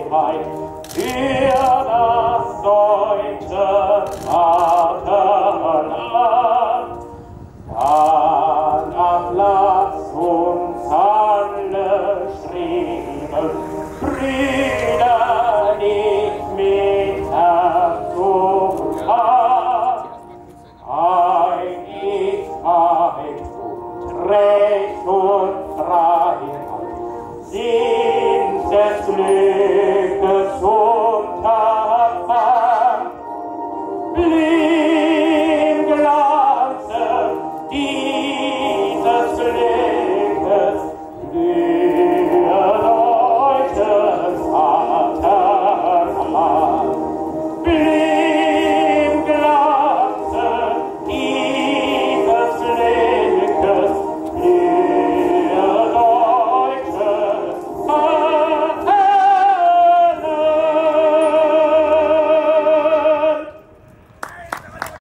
Freiheit für das deutsche Vaterland. Danach lass uns alle streben, Brüder, nicht mit Herz und Hand. Ein ist Wahrheit und Recht und Freiheit sind des Lebens